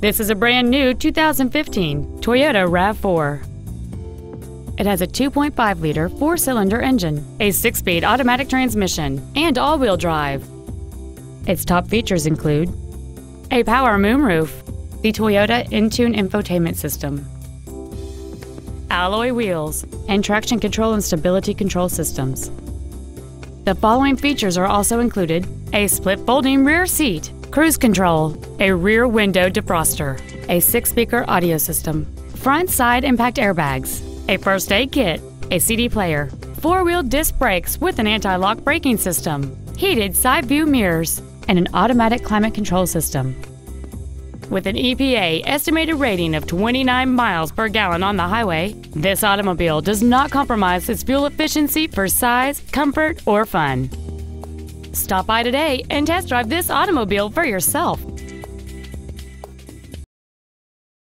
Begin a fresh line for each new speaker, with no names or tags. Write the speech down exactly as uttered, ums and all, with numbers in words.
This is a brand new two thousand fifteen Toyota RAV four. It has a two point five liter four-cylinder engine, a six-speed automatic transmission, and all-wheel drive. Its top features include a power moonroof, the Toyota Entune infotainment system, alloy wheels, and traction control and stability control systems. The following features are also included: a split folding rear seat, cruise control, a rear window defroster, a six-speaker audio system, front side impact airbags, a first aid kit, a C D player, four-wheel disc brakes with an anti-lock braking system, heated side view mirrors, and an automatic climate control system. With an E P A estimated rating of twenty-nine miles per gallon on the highway, this automobile does not compromise its fuel efficiency for size, comfort, or fun. Stop by today and test drive this automobile for yourself.